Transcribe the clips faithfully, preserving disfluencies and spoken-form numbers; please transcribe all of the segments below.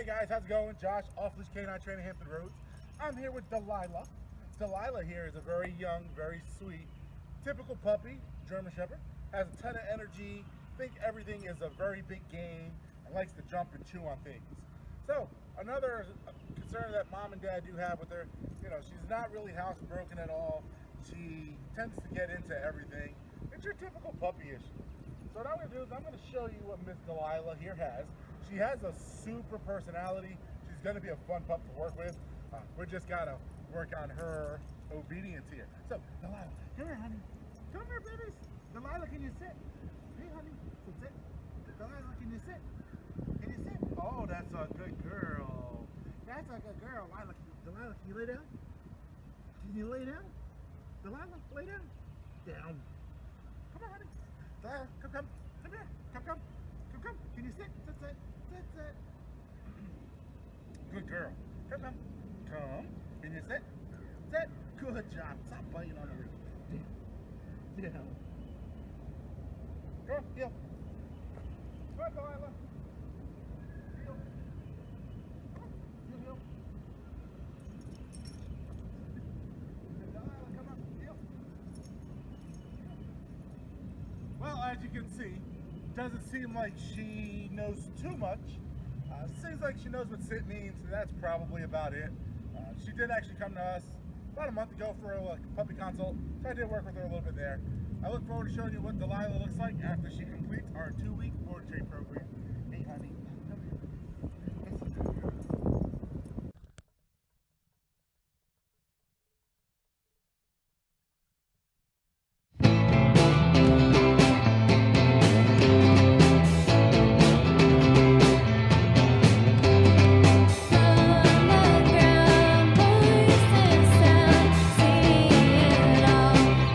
guys, how's it going? Josh, Off-Leash Canine Training, Hampton Roads. I'm here with Delilah. Delilah here is a very young, very sweet, typical puppy, German Shepherd. Has a ton of energy, think everything is a very big game, and likes to jump and chew on things. So, another concern that mom and dad do have with her, you know, she's not really housebroken at all. She tends to get into everything. It's your typical puppy issue. So what I'm going to do is I'm going to show you what Miss Delilah here has. She has a super personality. She's going to be a fun pup to work with. Uh, we just got to work on her obedience here. So, Delilah, come here, honey. Come here, babies. Delilah, can you sit? Hey, honey. So sit. Delilah, can you sit? Can you sit? Oh, that's a good girl. That's a good girl. Delilah, Delilah, can you lay down? Can you lay down? Delilah, lay down. Down. Come on, honey. Delilah, come, come. Come here. Come, come. Come, come. Can you sit? Sit, sit. Sit, sit. Good girl. Come, come. Come. Can you sit? Sit. Good job. Stop biting on the roof. Down. Down. Go. Heel. Good, Delilah. Heel. Heel, heel. Delilah, come on. Heel. Well, as you can see, doesn't seem like she knows too much. Uh, seems like she knows what sit means, so that's probably about it. Uh, she did actually come to us about a month ago for a uh, puppy consult, so I did work with her a little bit there. I look forward to showing you what Delilah looks like after she completes our two-week board train program. Hey, honey, come here. This is a good girl.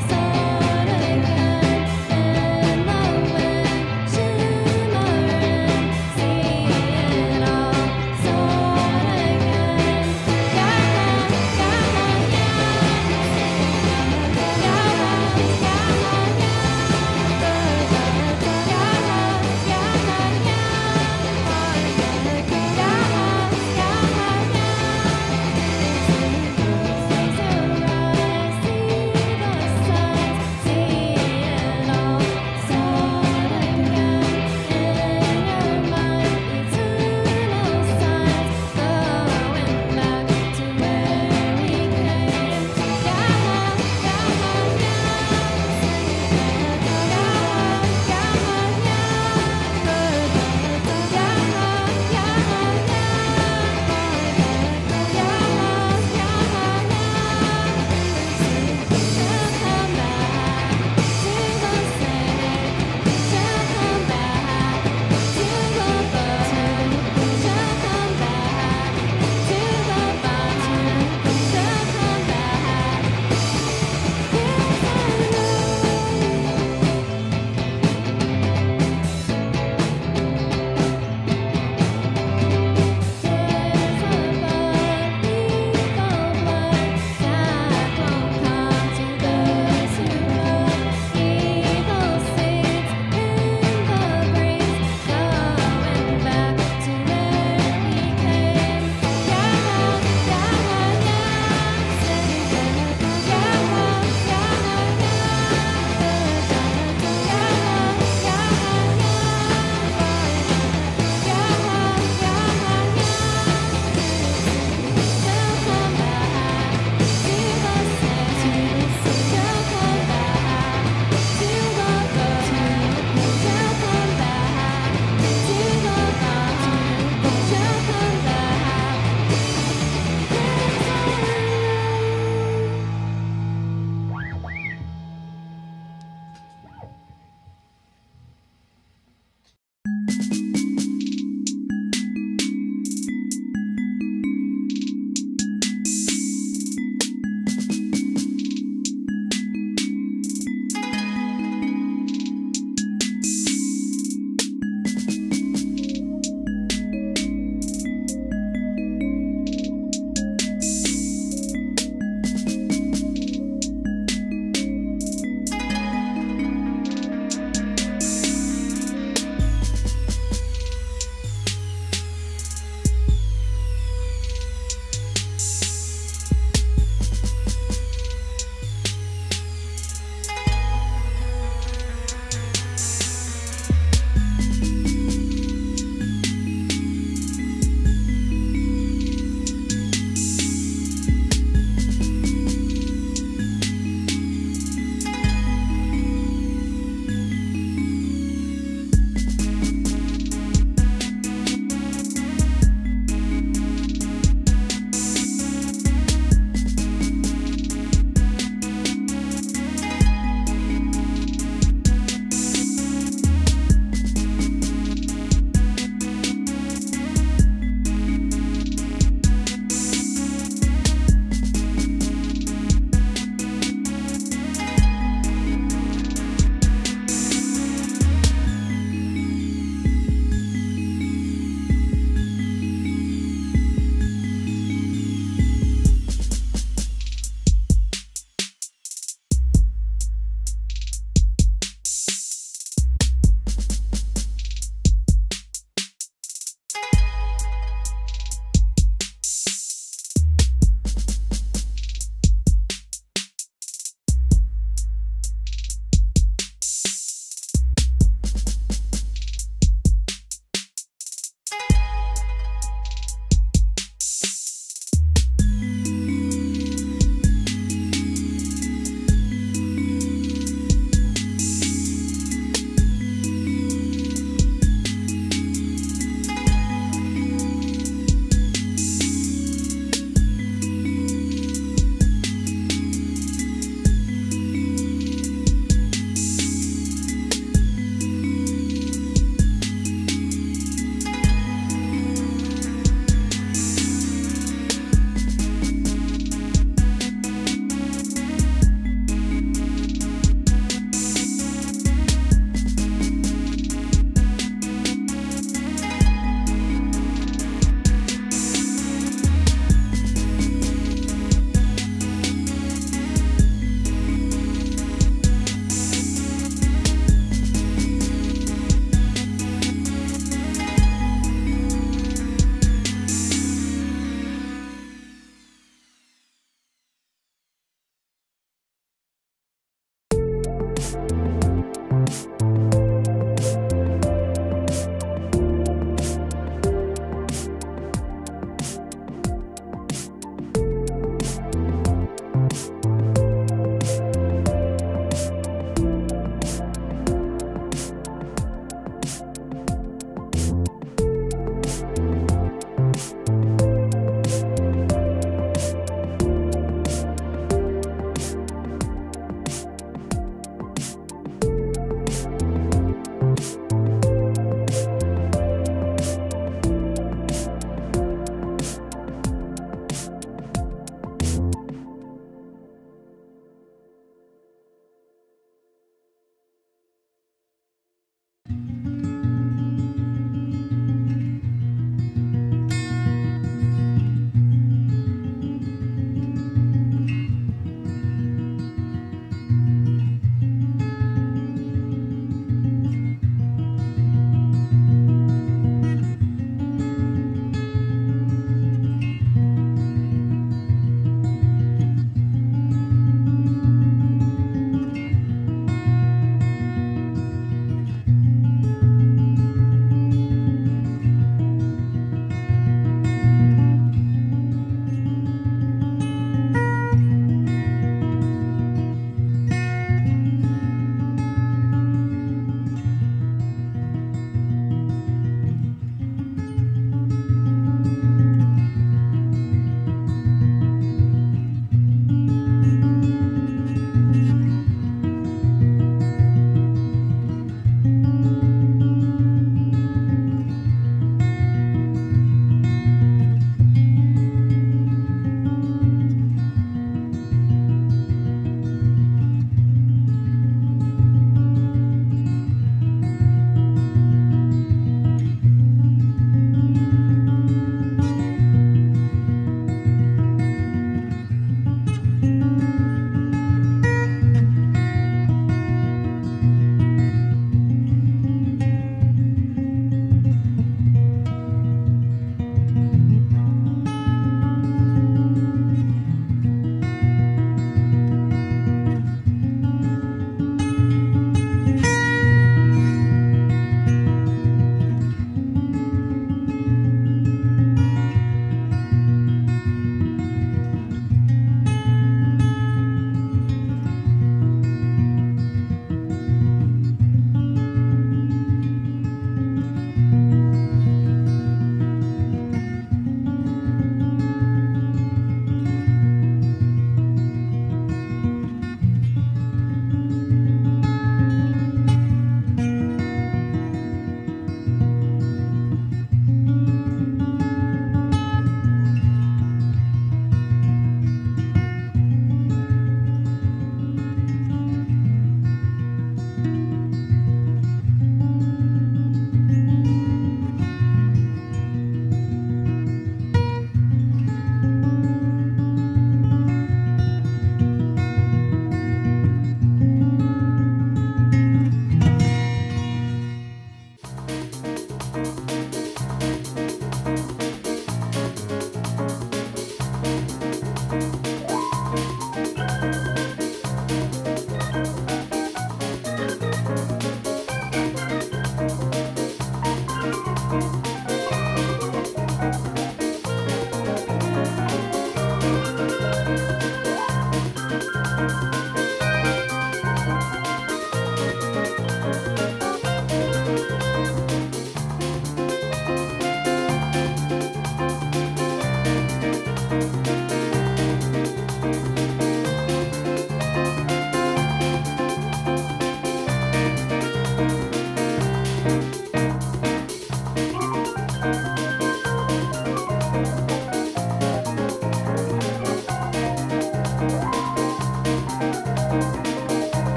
Tomorrow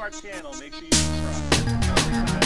our channel. Make sure you subscribe.